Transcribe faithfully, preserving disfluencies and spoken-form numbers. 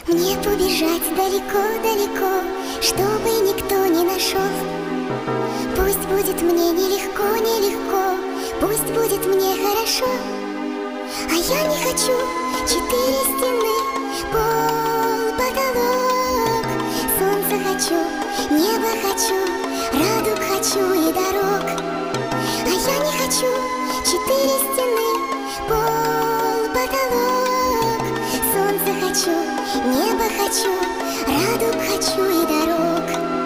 Мне побежать далеко-далеко, чтобы никто не нашел. Пусть будет мне нелегко, нелегко, пусть будет мне хорошо. А я не хочу четыре стены, пол, потолок. Солнце хочу, небо хочу, радуг хочу и дорог. А я не хочу четыре стены, пол, потолок. Солнце хочу, небо хочу, радуг хочу и дорог.